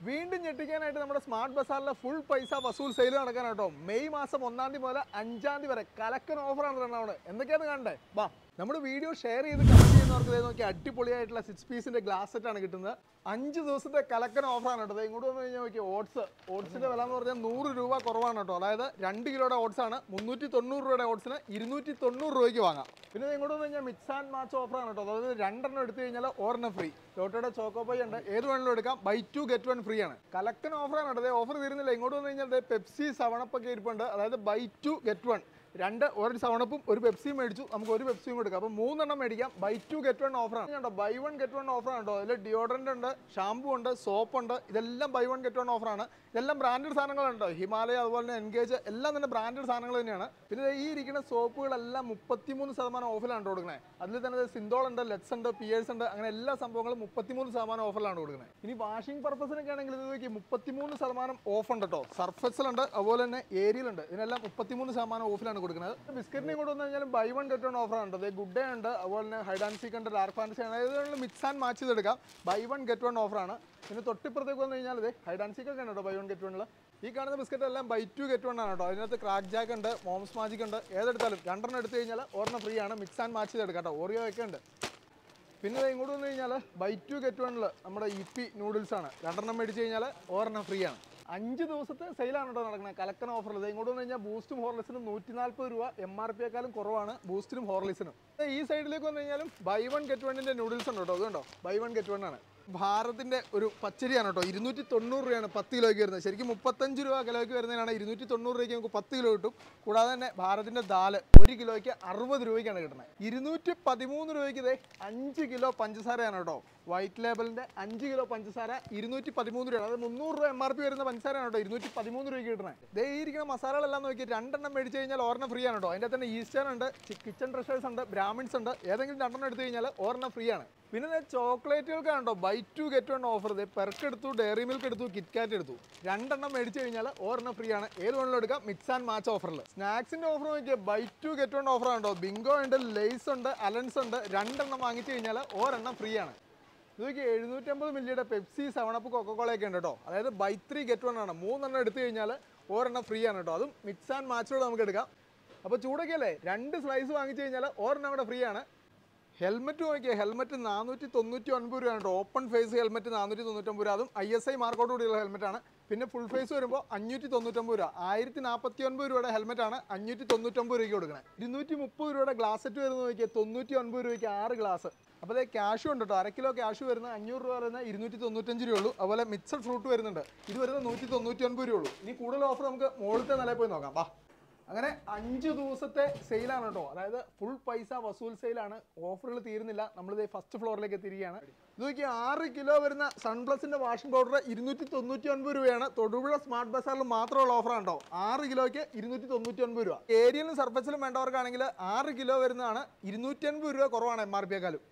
വീണ്ടും ഞെട്ടിക്കാനായിട്ട് നമ്മുടെ smart ബസാറിലെ full പൈസ വസൂൽ സെയിൽ നടക്കാനാട്ടോ. മെയ് മാസം 1-ാം തീയതി മുതൽ 5-ാം തീയതി വരെ കലക്കൻ ഓഫറാണ് രണ്ടാമത്. എന്തൊക്കെയാണ് കണ്ടേ? വാ, നമ്മൾ വീഡിയോ ഷെയർ ചെയ്ത് കമന്റ് ചെയ്യുന്നവർക്ക് നോക്കി അടിപൊളിയായിട്ടുള്ള 6 പീസിന്റെ ഗ്ലാസ് സെറ്റാണ് കിട്ടുന്നത്. 5 ദിവസത്തെ കലക്കൻ ഓഫറാണ് കേട്ടോ. ഇങ്ങോട്ട് വന്നു കഴിഞ്ഞാൽ നോക്കി ഓട്സിന്റെ വില എന്ന് പറഞ്ഞാൽ 100 രൂപ കുറവാണ് കേട്ടോ. അതായത് 2 കിലോയുടെ ഓട്സ് ആണ് 390 രൂപയുടെ ഓട്സിന് 290 രൂപയ്ക്ക് വാങ്ങാം. പിന്നെ ഇങ്ങോട്ട് വന്നു കഴിഞ്ഞാൽ മിക്സ് ആൻഡ് മാച്ച് ഓഫറാണ് കേട്ടോ. അതായത് 2 എണ്ണം എടുത്തു കഴിഞ്ഞാൽ ഒരെണ്ണം ഫ്രീ. ലോട്ടോയുടെ ചോക്കോപ്പൈ ഉണ്ട്, ഏത് വേണമെങ്കിലും എടുക്കാം. ബൈ 2 get 1 ഫ്രീ ആണ്. കലക്കൻ ഓഫറാണ് കേട്ടോ. ഓഫർ തീരുന്നില്ല. ഇങ്ങോട്ട് വന്നു കഴിഞ്ഞാൽ പെപ്സി 7up ഒക്കെ ഇരിപ്പുണ്ട്. അതായത് ബൈ 2 get 1 ഒരു 7up ഒരു പെപ്സിയും മേടിച്ചു, നമുക്ക് ഒരു പെപ്സിയും കൊടുക്കാം. അപ്പോൾ 3 എണ്ണം മേടിക്കാം. ബൈ 2 get 1 ഓഫറാണ് കേട്ടോ. ബൈ 1 get 1 ഓഫറാണ് കേട്ടോ. അതിൽ ഡിയോഡറൻ്റ് ഉണ്ട്, ഷാമ്പു ഉണ്ട്, സോപ്പ് ഉണ്ട്. ഇതെല്ലാം ബൈ 1 get 1 ഓഫറാണ്. ഇതെല്ലാം ബ്രാൻഡഡ് സാധനങ്ങളുണ്ടോ. ഹിമാലയ അതുപോലെ തന്നെ എൻഗേജ് എല്ലാം തന്നെ ബ്രാൻഡഡ് സാധനങ്ങൾ തന്നെയാണ്. പിന്നെ ഈ ഇരിക്കുന്ന സോപ്പുകളെല്ലാം 33% ഓഫിലാണ് കൊടുക്കുന്നത്. അതിൽ തന്നെ സിന്തോൾ ഉണ്ട്, ലെറ്റ്സ് ഉണ്ട്, പിയേഴ്സ് ഉണ്ട്, അങ്ങനെ എല്ലാ സംഭവങ്ങളും 33% ഓഫറിലാണ് കൊടുക്കുന്നത്. ഇനി വാഷിംഗ് പർപ്പസിനൊക്കെ ആണെങ്കിൽ ഇത് നോക്കി 33% ഓഫ് ഉണ്ട് കേട്ടോ. സർഫെക്സലുണ്ട്, അതുപോലെ തന്നെ ഏരിയലുണ്ട്. ഇതിനെല്ലാം 33% ഓഫിലാണ് കൊടുക്കുന്നത്. ബിസ്ക്കറ്റിനെ കൊണ്ട് വന്നു കഴിഞ്ഞാലും ബൈ 1 get 1 ഓഫറാണ്. അതായത് ഗുഡ് ഡേ ഉണ്ട്, അതുപോലെ തന്നെ ഹൈഡ് ആൻഡ് സീക്ക് ഉണ്ട്, ഡാർക്ക് ഫാൻസി ആണ്. അതായത് മിക്സ് ആൻഡ് മാച്ച് ചെയ്തെടുക്കാം. ബൈ 1 get 1 ഓഫറാണ്. പിന്നെ തൊട്ടിപ്പുറത്തേക്ക് വന്നു കഴിഞ്ഞാൽ ഹൈഡ് ആൻഡ് സീക്ക് ഒക്കെ ഉണ്ട് കേട്ടോ. ബൈ 1 get 1 ഈ കാണുന്ന ബിസ്ക്കറ്റ് എല്ലാം ബൈ 2 get 1 ആണ് കേട്ടോ. അതിനകത്ത് ക്രാക്ക് ജാക്ക് ഉണ്ട്, മോംസ് മാജിക് ഉണ്ട്. ഏതെടുത്താലും 2 എണ്ണം എടുത്തു കഴിഞ്ഞാൽ ഒരെണ്ണം ഫ്രീ ആണ്. മിക്സ് ആൻഡ് മാച്ച് ചെയ്തെടുക്കാം കേട്ടോ. ഓറിയോ ഒക്കെ ഉണ്ട്. പിന്നെ ഇങ്ങോട്ട് വന്നു കഴിഞ്ഞാൽ ബൈ 2 get 1 നമ്മുടെ ഇപ്പി നൂഡിൽസ് ആണ്. 2 എണ്ണം മേടിച്ച് കഴിഞ്ഞാൽ ഒരെണ്ണം ഫ്രീ ആണ്. 5 ദിവസത്തെ സെയിലാണ് കേട്ടോ നടക്കുന്നത്. കലക്കൻ ഓഫറിൽ ഇങ്ങോട്ട് വന്നു കഴിഞ്ഞാൽ ബൂസ്റ്റും ഹോർലിക്സിനും 140 രൂപ MRP-യേക്കാളും കുറവാണ് ബൂസ്റ്റിനും ഹോർലിക്സിനും. ഈ സൈഡിലേക്ക് വന്നു കഴിഞ്ഞാലും ബൈ 1 get 1 നൂഡിൽസ് ഉണ്ട് കേട്ടോ. അതുകൊണ്ടോ ബൈ 1 get 1 ആണ്. ഭാരതിൻ്റെ ഒരു പച്ചരിയാണ് കേട്ടോ. 290 രൂപയാണ് 10 കിലോയ്ക്ക് വരുന്നത്. ശരിക്കും 35 രൂപ കിലോയ്ക്ക് വരുന്നതിനാണ് 290 രൂപയ്ക്ക് നമുക്ക് 10 കിലോ കിട്ടും. കൂടാതെ തന്നെ ഭാരതിൻ്റെ ദാല് 1 കിലോയ്ക്ക് 60 രൂപയ്ക്കാണ് കിട്ടുന്നത്. 213 രൂപയ്ക്ക് 5 കിലോ പഞ്ചസാരയാണ് കേട്ടോ. വൈറ്റ് ലേബലിൻ്റെ 5 കിലോ പഞ്ചസാര 213 രൂപയാണ്. അതായത് 300 രൂപ MRP വരുന്ന പഞ്ചസാരയാണ് കേട്ടോ 213 രൂപയ്ക്ക് കിട്ടുന്നത്. ദേ ഈ ഇരിക്കുന്ന മസാലകളെല്ലാം നോക്കി 2 എണ്ണം മേടിച്ച് കഴിഞ്ഞാൽ ഒരെണ്ണം ഫ്രീ ആണ് കേട്ടോ. അതിൻ്റെ തന്നെ ഈസ്റ്റേൺ ഉണ്ട്, കിച്ചൺ ട്രഷേഴ്സ് ഉണ്ട്, ബ്രാഹ്മിൻസ് ഉണ്ട്. ഏതെങ്കിലും 2 എണ്ണം എടുത്തു കഴിഞ്ഞാൽ ഒരെണ്ണം ഫ്രീ ആണ്. പിന്നെ ചോക്ലേറ്റുകൾക്കാണ് കേട്ടോ ബൈ 2 get 1 ഓഫർ. പെർക്ക് എടുത്തു, ഡയറി മിൽക്ക് എടുത്തു, കിറ്റ്കാറ്റ് എടുത്തു. 2 എണ്ണം മേടിച്ച് കഴിഞ്ഞാൽ ഒരെണ്ണം ഫ്രീ ആണ്. ഏത് വേണമെങ്കിലും എടുക്കാം. മിക്സ് ആൻഡ് മാച്ച് ഓഫറിൽ. സ്നാക്സിൻ്റെ ഓഫർ നോക്കിയാൽ ബൈ 2 get 1 ഓഫറാണ് കേട്ടോ. ബിങ്കോ ഉണ്ട്, ലേസ് ഉണ്ട്, അലൻസ് ഉണ്ട്. 2 എണ്ണം വാങ്ങിച്ചു കഴിഞ്ഞാൽ ഒരെണ്ണം ഫ്രീ ആണ്. ഇതൊക്കെ 750 മില്ലിയുടെ പെപ്സി 7up കൊക്കക്കോളയൊക്കെ ഉണ്ട് കേട്ടോ. അതായത് ബൈ 3 get 1 ആണ്. 3 എണ്ണം എടുത്തു കഴിഞ്ഞാൽ ഒരെണ്ണം ഫ്രീ ആണ് കേട്ടോ. അതും മിക്സ് ആൻഡ് മാച്ചിലൂടെ നമുക്ക് എടുക്കാം. അപ്പോൾ ചൂടൊക്കെ അല്ലേ, 2 സ്ലൈസ് വാങ്ങിച്ചു കഴിഞ്ഞാൽ ഒരെണ്ണം അവിടെ ഫ്രീ ആണ്. ഹെൽമെറ്റ് നോക്കിയാൽ ഹെൽമെറ്റ് 499 രൂപയാണ് കേട്ടോ. ഓപ്പൺ ഫേസ് ഹെൽമെറ്റ് 499 രൂപ. അതും ISI മാർക്കോട് കൂടിയുള്ള ഹെൽമെറ്റാണ്. പിന്നെ ഫുൾ ഫേസ് വരുമ്പോൾ 599 രൂപ. 1049 രൂപയുടെ ഹെൽമെറ്റാണ് 599 രൂപയ്ക്ക് കൊടുക്കുന്നത്. 230 രൂപയുടെ ഗ്ലാസ് സെറ്റ് വരുന്നത് നോക്കിയാൽ 99 രൂപയ്ക്ക് 6 ഗ്ലാസ്. അപ്പോൾ അതേ ക്യാഷും ഉണ്ട് കേട്ടോ. 1 കിലോ ക്യാഷ് വരുന്നത് 500 രൂപ വരുന്നത് 295 രൂപയുള്ളൂ. അതുപോലെ മിക്സഡ് ഫ്രൂട്ട് വരുന്നുണ്ട്. ഇത് വരുന്നത് 199 രൂപയുള്ളൂ. ഇനി കൂടുതൽ ഓഫർ നമുക്ക് മുകളിലത്തെ നിലയിൽ പോയി നോക്കാം. വാ, അങ്ങനെ 5 ദിവസത്തെ സെയിലാണ് കേട്ടോ. അതായത് ഫുൾ പൈസ വസൂൽ സെയിലാണ്. ഓഫറുകൾ തീരുന്നില്ല. നമ്മളിത് ഫസ്റ്റ് ഫ്ലോറിലേക്ക് എത്തിയിരിക്കുകയാണ്. ഇത് നോക്കി 6 കിലോ വരുന്ന സൺപ്ലസിൻ്റെ വാഷിംഗ് പൗഡർ 299 രൂപയാണ്. തൊടുപുഴ സ്മാർട്ട് ബസാറിൽ മാത്രമുള്ള ഓഫറാണ് കേട്ടോ. 6 കിലോയ്ക്ക് 299 രൂപ. ഏരിയലും സർഫസിലും വേണ്ടവർക്കാണെങ്കിൽ 6 കിലോ വരുന്നതാണ് 280 രൂപ കുറവാണ് MRP-യേക്കാളും.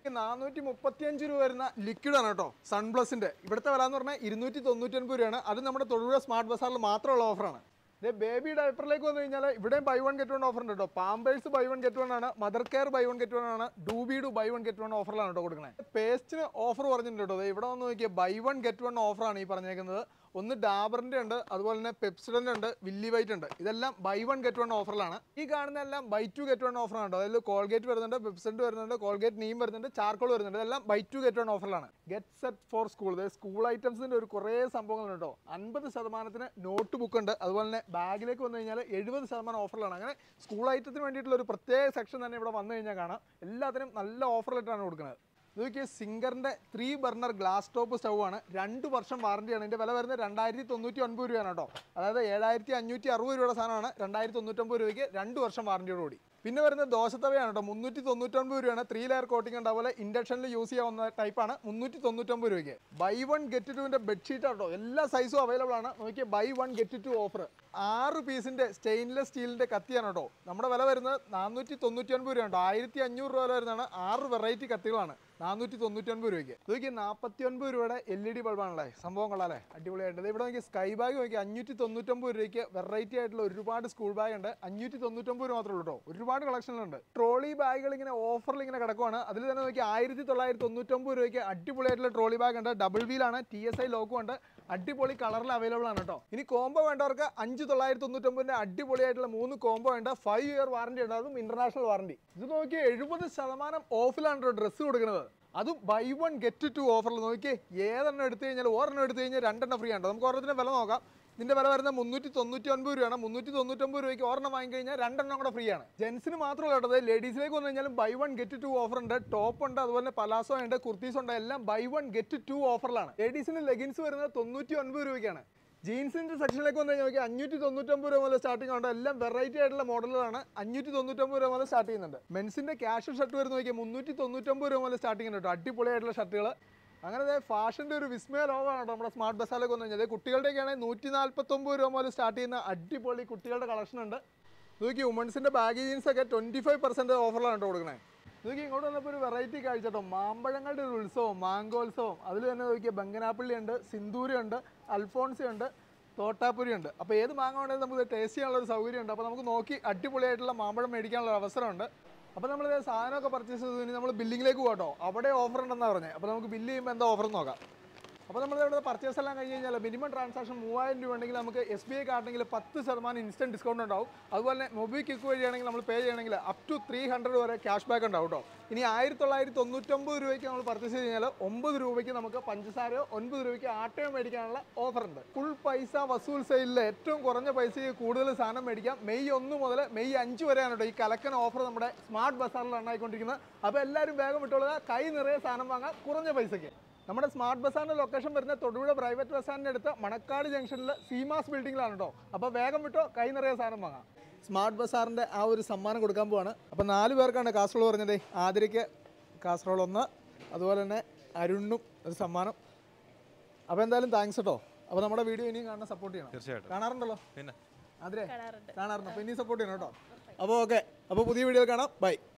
435 രൂപ വരുന്ന ലിക്വിഡാണ് കേട്ടോ സൺപ്ലസിൻ്റെ. ഇവിടുത്തെ വില എന്ന് പറഞ്ഞാൽ 299 രൂപയാണ്. അത് നമ്മുടെ തൊടുപുഴ സ്മാർട്ട് ബസാറിൽ മാത്രമുള്ള ഓഫറാണ്. ബേബി ഡയപ്പറിലേക്ക് വന്നു കഴിഞ്ഞാൽ ഇവിടെയും ബൈ 1 get 1 ഓഫർ ഉണ്ട് കേട്ടോ. പാമ്പേഴ്സ് ബൈ 1 get 1 ആണ്. മദർ കെയർ ബൈ 1 get 1 ആണ്. ഡൂബിഡു ബൈ 1 get 1 ഓഫറിലാണ് കേട്ടോ കൊടുക്കുന്നത്. പേസ്റ്റിന് ഓഫർ പറഞ്ഞിട്ടുണ്ട് കേട്ടോ. ഇവിടെ വന്ന് നോക്കിയാൽ ബൈ 1 get 1 ഓഫറാണ് ഈ പറഞ്ഞേക്കുന്നത്. ഒന്ന് ഡാബറിൻ്റെ ഉണ്ട്, അതുപോലെ തന്നെ പെപ്സിഡൻ്റ് ഉണ്ട്, വില്ലി വൈറ്റ് ഉണ്ട്. ഇതെല്ലാം ബൈ 1 get 1 ഓഫറിലാണ്. ഈ കാണുന്ന എല്ലാം ബൈ 2 get 1 ഓഫറാണ് കേട്ടോ. അതിൽ കോൾഗേറ്റ് വരുന്നുണ്ട്, പെപ്സിഡൻ്റ് വരുന്നുണ്ട്, കോൾഗേറ്റ് നീം വരുന്നുണ്ട്, ചാർക്കോൾ വരുന്നുണ്ട്. ഇതെല്ലാം ബൈ 2 get 1 ഓഫറിലാണ്. ഗെറ്റ് സെറ്റ് ഫോർ സ്കൂൾ, അതായത് സ്കൂൾ ഐറ്റംസിൻ്റെ ഒരു കുറേ സംഭവങ്ങളുണ്ട് കേട്ടോ. 50% നോട്ട് ബുക്ക് ഉണ്ട്. അതുപോലെ തന്നെ ബാഗിലേക്ക് വന്നു കഴിഞ്ഞാൽ 70% ഓഫറിലാണ്. അങ്ങനെ സ്കൂൾ ഐറ്റത്തിന് വേണ്ടിയിട്ടുള്ള ഒരു പ്രത്യേക സെക്ഷൻ തന്നെ ഇവിടെ വന്നു കഴിഞ്ഞാൽ കാണാം. എല്ലാത്തിനും നല്ല ഓഫറിലിട്ടാണ് കൊടുക്കുന്നത്. ഇതൊക്കെ സിംഗറിൻ്റെ 3 ബർണർ ഗ്ലാസ് ടോപ്പ് സ്റ്റൗ ആണ്. 2 വർഷം വാറണ്ടിയാണ്. ഇതിൻ്റെ വില വരുന്നത് 2099 രൂപയാണ് കേട്ടോ. അതായത് 7560 രൂപയുടെ സാധനമാണ് 2099 രൂപയ്ക്ക് 2 വർഷം വാറണ്ടിയോടുകൂടി. പിന്നെ വരുന്നത് ദോശത്തവയാണ് കേട്ടോ. 399 രൂപയാണ്. 3 ലെയർ കോട്ടിംഗ് ഉണ്ട്. അതുപോലെ ഇൻഡക്ഷനിൽ യൂസ് ചെയ്യാവുന്ന ടൈപ്പാണ്. 399 രൂപയ്ക്ക്. ബൈ 1 get 2ൻ്റെ ബെഡ്ഷീറ്റ് കേട്ടോ. എല്ലാ സൈസും അവൈലബിൾ ആണ്. നോക്കിയാൽ ബൈ 1 get 2 ഓഫർ. 6 പീസിൻ്റെ സ്റ്റെയിൻലെസ് സ്റ്റീലിൻ്റെ കത്തിയാണ് കേട്ടോ. നമ്മുടെ വില വരുന്നത് 499 രൂപ കേട്ടോ. 1500 രൂപ വില വരുന്നതാണ്. 6 വെറൈറ്റി കത്തികളാണ് 499 രൂപയ്ക്ക്. ഇതൊക്കെ 49 രൂപയുടെ LED ബൾബാണല്ലേ. സംഭവം കൊള്ളാല്ലേ, അടിപൊളിയായിട്ട്. ഇവിടെ നോക്കി സ്കൈ ബാഗ് നോക്കി 599 രൂപയ്ക്ക് വെറൈറ്റി ആയിട്ടുള്ള ഒരുപാട് സ്കൂൾ ബാഗ് ഉണ്ട്. 599 രൂപ മാത്രമേ ഉള്ളൂ കേട്ടോ. ഒരുപാട് കളക്ഷനുണ്ട്. ട്രോളി ബാഗുകൾ ഇങ്ങനെ ഓഫറിൽ ഇങ്ങനെ കിടക്കുവാണ്. അതിൽ തന്നെ നോക്കി 1999 രൂപയ്ക്ക് അടിപൊളിയായിട്ടുള്ള ട്രോളി ബാഗ് ഉണ്ട്. ഡബിൾ വീലാണ്, TSI ലോക്കും ഉണ്ട്. അടിപൊളി കളറിൽ അവൈലബിൾ ആണ് കേട്ടോ. ഇനി കോംബോ വേണ്ടവർക്ക് 5,999 അടിപൊളിയായിട്ടുള്ള 3 കോംബോ ഉണ്ട്. 5 ഇയർ വാറണ്ടി ഉണ്ട്, അതും ഇന്റർനാഷണൽ വാറണ്ടി. ഇത് നോക്കി 70% ഓഫിലാണ് ഡ്രസ്സ് കൊടുക്കുന്നത്. അതും ബൈ 1 ഗെറ്റ് 2 ഓഫറിൽ. നോക്കിയേ, ഏതെണ്ണം എടുത്തു കഴിഞ്ഞാൽ ഒരെണ്ണം എടുത്തു കഴിഞ്ഞാൽ 2 എണ്ണം ഫ്രീ ആണ്. നമുക്ക് ഓരോന്നിൻ്റെ വില നോക്കാം. ഇതിൻ്റെ വില വരുന്നത് 399 രൂപയാണ്. 399 രൂപയ്ക്ക് ഒരെണ്ണം വാങ്ങിക്കഴിഞ്ഞാൽ 2 എണ്ണം കൂടെ ഫ്രീ ആണ്. ജെൻസിന് മാത്രമല്ല കേട്ടത്, ലേഡീസിലേക്ക് വന്നു കഴിഞ്ഞാലും ബൈ 1 ഗെറ്റ് 2 ഓഫർ ഉണ്ട്. ടോപ്പ് ഉണ്ട്, അതുപോലെ പലാസോ ഉണ്ട്, കുർത്തീസ് ഉണ്ട്, എല്ലാം ബൈ 1 ഗെറ്റ് 2 ഓഫറിലാണ്. ലേഡീസിന് ലെഗിൻസ് വരുന്നത് 99 രൂപയ്ക്കാണ്. ജീൻസിൻ്റെ സെക്ഷനിലേക്ക് വന്നു കഴിഞ്ഞാൽ 599 രൂപ മുതൽ സ്റ്റാർട്ടിംഗ് ഉണ്ട്. എല്ലാം വെറൈറ്റി ആയിട്ടുള്ള മോഡലുകളാണ്. 599 രൂപ മുതൽ സ്റ്റാർട്ട് ചെയ്യുന്നുണ്ട്. മെൻസിൻ്റെ ക്യാഷ്വൽ ഷർട്ട് വരുന്ന നോക്കിയാൽ 399 രൂപ മുതൽ സ്റ്റാർട്ടിംഗ് ഉണ്ട് കേട്ടോ. അടിപൊളിയായിട്ടുള്ള ഷർട്ടുകൾ. അങ്ങനെ ഫാഷൻ്റെ ഒരു വിസ്മയ ലോകമാണ് കേട്ടോ നമ്മുടെ സ്മാർട്ട് ബസാറിലേക്ക് വന്നു കഴിഞ്ഞാൽ. കുട്ടികളുടെയൊക്കെയാണെങ്കിൽ 149 രൂപ മുതൽ സ്റ്റാർട്ട് ചെയ്യുന്ന അടിപൊളി കുട്ടികളുടെ കളക്ഷൻ ഉണ്ട്. നോക്കി, വുമൻസിൻ്റെ ബാഗി ജീൻസൊക്കെ 25% ഓഫറിലാണ് കേട്ടോ കൊടുക്കണേ. നോക്കി, ഇങ്ങോട്ട് വന്നപ്പോൾ ഒരു വെറൈറ്റി കാഴ്ച കേട്ടോ. മാമ്പഴങ്ങളുടെ ഒരു ഉത്സവം, മാങ്കോത്സവം. അതിൽ തന്നെ നോക്കിയാൽ ബംഗനാപ്പള്ളി ഉണ്ട്, സിന്ദൂരി ഉണ്ട്, അൽഫോൺസി ഉണ്ട്, തോട്ടാപ്പുരി ഉണ്ട്. അപ്പോൾ ഏത് മാങ്ങ വേണമെങ്കിലും നമുക്ക് ടേസ്റ്റ് ചെയ്യാനുള്ള ഒരു സൗകര്യമുണ്ട്. അപ്പോൾ നമുക്ക് നോക്കി അടിപൊളിയായിട്ടുള്ള മാമ്പഴം മേടിക്കാനുള്ള അവസരമുണ്ട്. അപ്പോൾ നമ്മൾ സാധനമൊക്കെ പർച്ചേസ് ചെയ്തതിന് നമ്മൾ ബില്ലിങ്ങിലേക്ക് പോകട്ടോ. അവിടെ ഓഫർ ഉണ്ടെന്നാണ് പറഞ്ഞത്. അപ്പോൾ നമുക്ക് ബില്ല് ചെയ്യുമ്പോൾ എന്താ ഓഫർ നോക്കാം. അപ്പോൾ നമ്മളിവിടെ പർച്ചേസ് എല്ലാം കഴിഞ്ഞ് കഴിഞ്ഞാൽ മിനിമം ട്രാൻസാക്ഷൻ 3000 രൂപ ഉണ്ടെങ്കിൽ നമുക്ക് SBI കാർഡെങ്കിൽ 10% ഇൻസ്റ്റൻറ്റ് ഡിസ്കൗണ്ട് ഉണ്ടാവും. അതുപോലെ തന്നെ മൊബിക്വിക്ക് വഴിയാണെങ്കിൽ നമ്മൾ പേ ചെയ്യണമെങ്കിൽ അപ് ടു 300 വരെ ക്യാഷ് ബാക്ക് ഉണ്ടാവും കേട്ടോ. ഇനി 1999 രൂപയ്ക്ക് നമ്മൾ പർച്ചേസ് ചെയ്ത് കഴിഞ്ഞാൽ 9 രൂപയ്ക്ക് നമുക്ക് പഞ്ചസാരയോ 9 രൂപയ്ക്ക് ആട്ടയോ മേടിക്കാനുള്ള ഓഫർ ഉണ്ട്. ഫുൾ പൈസ വസൂൽ സെയിലിൽ ഏറ്റവും കുറഞ്ഞ പൈസയ്ക്ക് കൂടുതൽ സാധനം മേടിക്കാം. മെയ് 1 മുതൽ മെയ് 5 വരെയാണ് കേട്ടോ ഈ കലക്കൻ ഓഫർ നമ്മുടെ സ്മാർട്ട് ബസാറിൽ ഉണ്ടായിക്കൊണ്ടിരിക്കുന്നത്. അപ്പോൾ എല്ലാവരും വേഗം വിട്ടോളുക. കൈ നിറയെ സാധനം വാങ്ങാം കുറഞ്ഞ പൈസയ്ക്ക്. നമ്മുടെ സ്മാർട്ട് ബസാറിൻ്റെ ലൊക്കേഷൻ വരുന്ന തൊടുപുഴ പ്രൈവറ്റ് ബസാറിൻ്റെ അടുത്ത് മണക്കാട് ജംഗ്ഷനിൽ സീമാസ് ബിൽഡിങ്ങിലാണ് കേട്ടോ. അപ്പോൾ വേഗം വിട്ടോ, കൈ നിറയെ സാധനം വാങ്ങാം. സ്മാർട്ട് ബസാറിൻ്റെ ആ ഒരു സമ്മാനം കൊടുക്കാൻ പോവാണ്. അപ്പോൾ 4 പേർക്കാണ് കാസർഗോഡ് പറഞ്ഞത്. ആതിരയ്ക്ക് കാസർഗോഡ് 1, അതുപോലെ തന്നെ അരുണും ഒരു സമ്മാനം. അപ്പോൾ എന്തായാലും താങ്ക്സ് കേട്ടോ. അപ്പോൾ നമ്മുടെ വീഡിയോ ഇനിയും കാണാൻ സപ്പോർട്ട് ചെയ്യണം. തീർച്ചയായിട്ടും കാണാറുണ്ടല്ലോ. പിന്നെ ആതിരെ കാണാറുണ്ട്. അപ്പോൾ ഇനിയും സപ്പോർട്ട് ചെയ്യണം കേട്ടോ. അപ്പോൾ ഓക്കെ. അപ്പോൾ പുതിയ വീഡിയോ കാണാം. ബൈ.